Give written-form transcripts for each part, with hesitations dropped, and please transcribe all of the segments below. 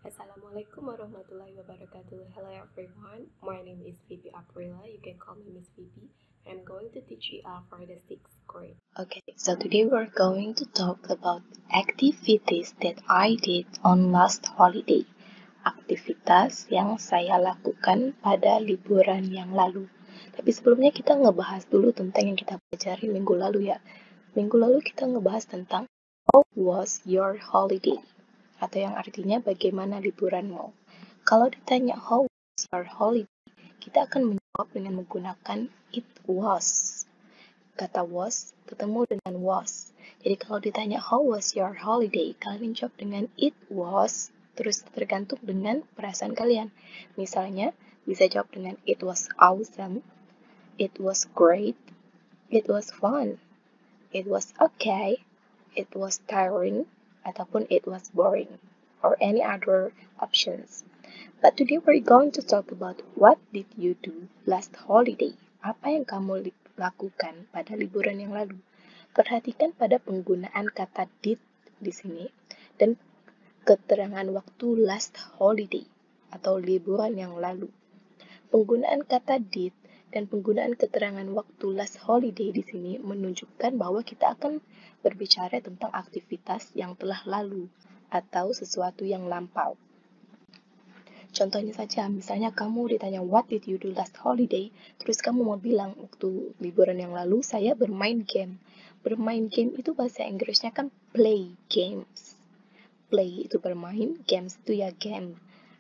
Assalamualaikum warahmatullahi wabarakatuh. Hello everyone, my name is Vivi Aprila. You can call me Miss Vivi. I'm going to teach you for the 6th grade. Okay, so today we're going to talk about activities that I did on last holiday. Aktivitas yang saya lakukan pada liburan yang lalu. Tapi sebelumnya kita ngebahas dulu tentang yang kita pelajari minggu lalu ya. Minggu lalu kita ngebahas tentang how was your holiday? Atau yang artinya bagaimana liburanmu. Kalau ditanya how was your holiday, kita akan menjawab dengan menggunakan it was. Kata was ketemu dengan was. Jadi kalau ditanya how was your holiday, kalian jawab dengan it was, terus tergantung dengan perasaan kalian. Misalnya, bisa jawab dengan it was awesome, it was great, it was fun, it was okay, it was tiring, ataupun it was boring, or any other options. But today we're going to talk about what did you do last holiday. Apa yang kamu lakukan pada liburan yang lalu? Perhatikan pada penggunaan kata did di sini dan keterangan waktu last holiday atau liburan yang lalu. Penggunaan kata did dan penggunaan keterangan waktu last holiday di sini menunjukkan bahwa kita akan berbicara tentang aktivitas yang telah lalu atau sesuatu yang lampau. Contohnya saja, misalnya kamu ditanya what did you do last holiday, terus kamu mau bilang waktu liburan yang lalu saya bermain game. Bermain game itu bahasa Inggrisnya kan play games. Play itu bermain, games itu ya game.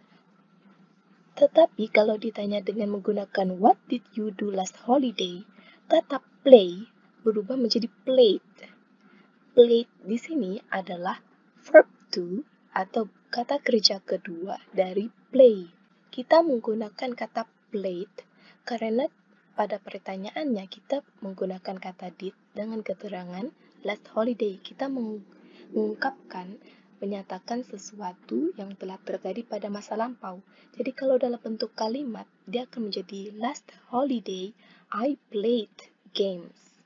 Tetapi kalau ditanya dengan menggunakan what did you do last holiday, kata play berubah menjadi played. Played di sini adalah verb to atau kata kerja kedua dari play. Kita menggunakan kata played karena pada pertanyaannya kita menggunakan kata did dengan keterangan last holiday. Kita mengungkapkan, menyatakan sesuatu yang telah terjadi pada masa lampau. Jadi kalau dalam bentuk kalimat, dia akan menjadi last holiday I played games.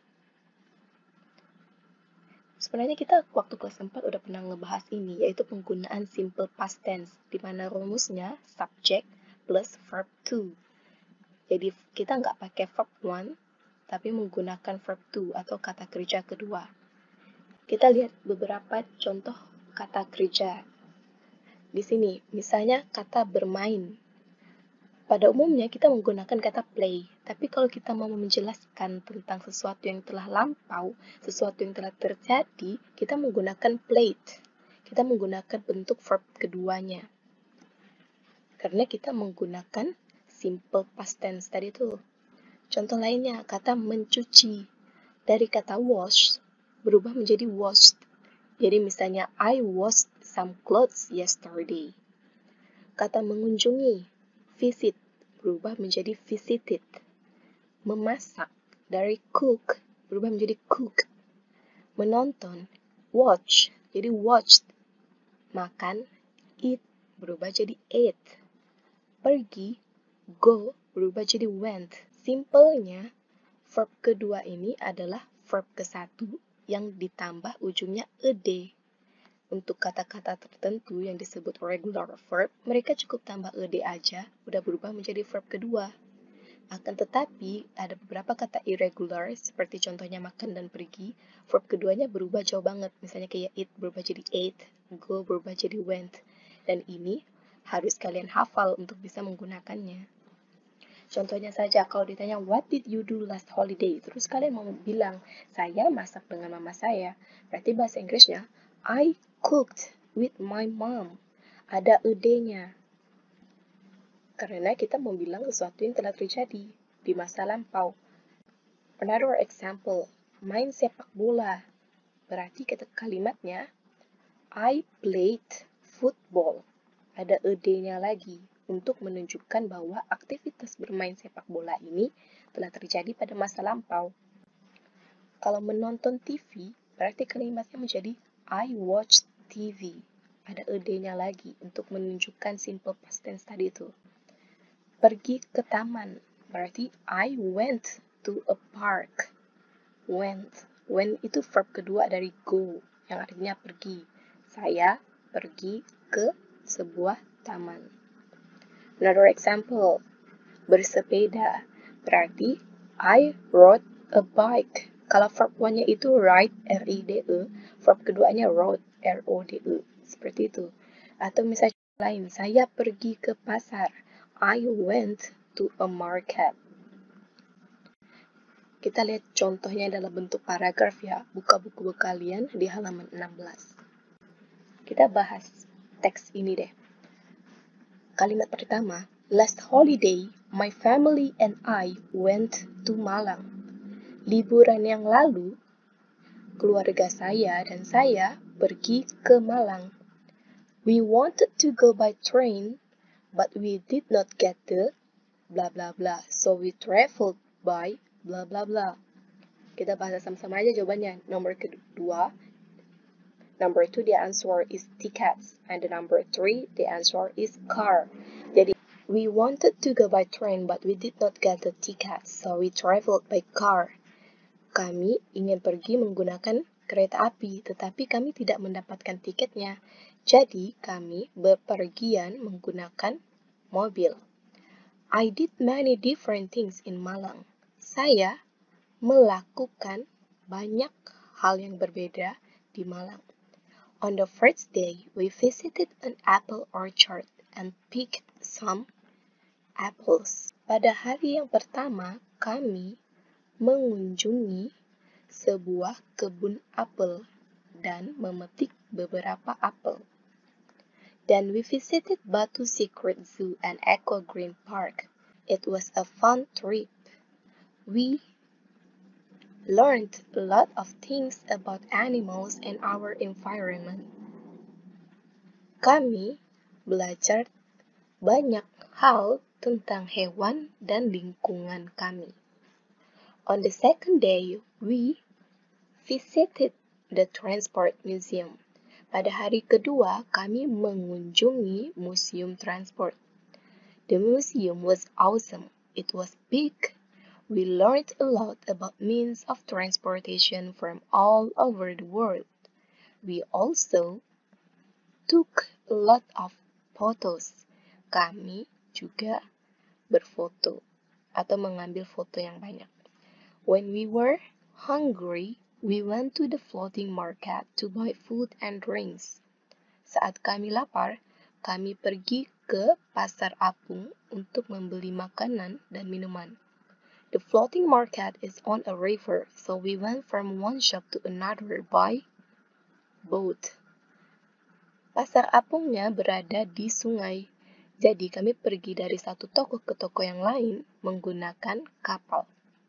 Sebenarnya kita waktu kelas 4 udah pernah ngebahas ini, yaitu penggunaan simple past tense, di mana rumusnya subject plus verb to. Jadi kita nggak pakai verb one, tapi menggunakan verb to atau kata kerja kedua. Kita lihat beberapa contoh kata kerja. Di sini, misalnya kata bermain. Pada umumnya kita menggunakan kata play, tapi kalau kita mau menjelaskan tentang sesuatu yang telah lampau, sesuatu yang telah terjadi, kita menggunakan played. Kita menggunakan bentuk verb keduanya. Karena kita menggunakan simple past tense tadi itu. Contoh lainnya, kata mencuci. Dari kata wash, berubah menjadi washed. Jadi misalnya, I washed some clothes yesterday. Kata mengunjungi, visit, berubah menjadi visited. Memasak, dari cook, berubah menjadi cook. Menonton, watch, jadi watched. Makan, eat, berubah jadi ate. Pergi, go, berubah jadi went. Simpelnya, verb kedua ini adalah verb ke-1 yang ditambah ujungnya ed. Untuk kata-kata tertentu yang disebut regular verb, mereka cukup tambah ed aja, udah berubah menjadi verb kedua. Akan tetapi, ada beberapa kata irregular, seperti contohnya makan dan pergi, verb keduanya berubah jauh banget. Misalnya kayak eat berubah jadi ate, go berubah jadi went. Dan ini harus kalian hafal untuk bisa menggunakannya. Contohnya saja, kalau ditanya, what did you do last holiday? Terus kalian mau bilang, saya masak dengan mama saya. Berarti bahasa Inggrisnya, I cooked with my mom. Ada ed-nya. Karena kita mau bilang sesuatu yang telah terjadi di masa lampau. Another example, main sepak bola. Berarti kata kalimatnya, I played football. Ada ed-nya lagi untuk menunjukkan bahwa aktivitas bermain sepak bola ini telah terjadi pada masa lampau. Kalau menonton TV, berarti kalimatnya menjadi I watched TV. Ada ed-nya lagi untuk menunjukkan simple past tense tadi itu. Pergi ke taman, berarti I went to a park. Went itu verb kedua dari go, yang artinya pergi. Saya pergi ke sebuah taman. Another example, bersepeda. Berarti I rode a bike. Kalau verb one-nya itu ride, R-I-D-E, verb keduanya rode, R-O-D-E. Seperti itu. Atau misalnya lain, saya pergi ke pasar. I went to a market. Kita lihat contohnya dalam bentuk paragraf ya. Buka buku kalian di halaman 16. Kita bahas teks ini deh. Kalimat pertama, last holiday, my family and I went to Malang. Liburan yang lalu, keluarga saya dan saya pergi ke Malang. We wanted to go by train, but we did not get the blah blah blah. So we traveled by blah blah blah. Kita bahas sama-sama aja jawabannya. Number kedua, number 2 the answer is tickets, and the number 3 the answer is car. Jadi we wanted to go by train, but we did not get the tickets, so we traveled by car. Kami ingin pergi menggunakan kereta api, tetapi kami tidak mendapatkan tiketnya. Jadi, kami bepergian menggunakan mobil. I did many different things in Malang. Saya melakukan banyak hal yang berbeda di Malang. On the first day, we visited an apple orchard and picked some apples. Pada hari yang pertama, kami mengunjungi sebuah kebun apel dan memetik beberapa apel. Then we visited Batu Secret Zoo and Eco Green Park. It was a fun trip. We learned a lot of things about animals and our environment. Kami belajar banyak hal tentang hewan dan lingkungan kami. On the second day, we visited the Transport Museum. Pada hari kedua, kami mengunjungi Museum Transport. The museum was awesome. It was big. We learned a lot about means of transportation from all over the world. We also took a lot of photos. Kami juga berfoto atau mengambil foto yang banyak. When we were hungry, we went to the floating market to buy food and drinks. Saat kami lapar, kami pergi ke pasar apung untuk membeli makanan dan minuman. The floating market is on a river, so we went from one shop to another by boat. Pasar apungnya berada di sungai, jadi kami pergi dari satu toko ke toko yang lain menggunakan kapal.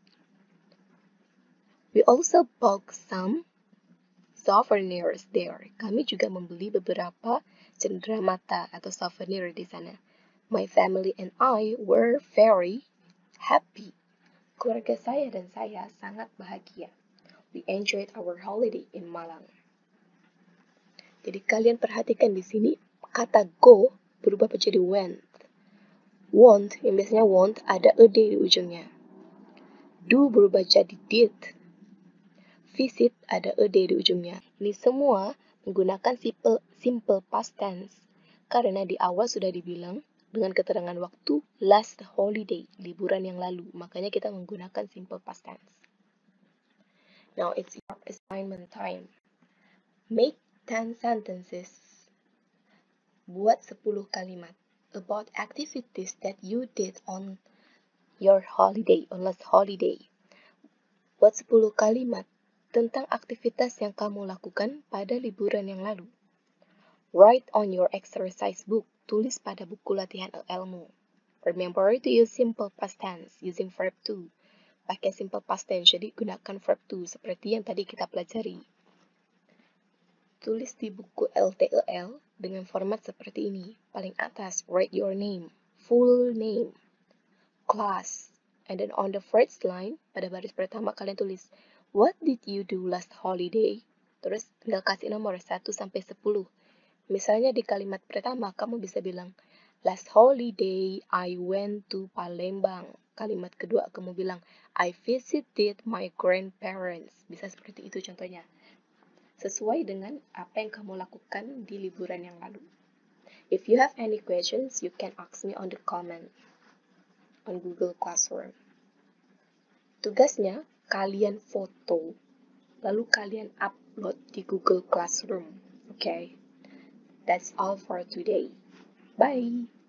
We also bought some souvenirs there. Kami juga membeli beberapa cenderamata atau souvenir di sana. My family and I were very happy. Keluarga saya dan saya sangat bahagia. We enjoyed our holiday in Malang. Jadi kalian perhatikan di sini kata go berubah menjadi went. Want, yang biasanya want, ada a d di ujungnya. Do berubah jadi did. Visit ada a d di ujungnya. Ini semua menggunakan simple past tense. Karena di awal sudah dibilang dengan keterangan waktu last holiday, liburan yang lalu. Makanya kita menggunakan simple past tense. Now it's your assignment time. Make 10 sentences. Buat 10 kalimat about activities that you did on your holiday, on last holiday. Buat 10 kalimat tentang aktivitas yang kamu lakukan pada liburan yang lalu. Write on your exercise book. Tulis pada buku latihan ilmu. Remember to use simple past tense using verb to. Pakai simple past tense, jadi gunakan verb to seperti yang tadi kita pelajari. Tulis di buku LTEL dengan format seperti ini. Paling atas, write your name, full name, class. And then on the first line, pada baris pertama kalian tulis, what did you do last holiday? Terus tinggal kasih nomor 1 sampai 10. Misalnya di kalimat pertama, kamu bisa bilang, last holiday, I went to Palembang. Kalimat kedua, kamu bilang, I visited my grandparents. Bisa seperti itu contohnya. Sesuai dengan apa yang kamu lakukan di liburan yang lalu. If you have any questions, you can ask me on the comment on Google Classroom. Tugasnya, kalian foto, lalu kalian upload di Google Classroom. Okay? That's all for today. Bye!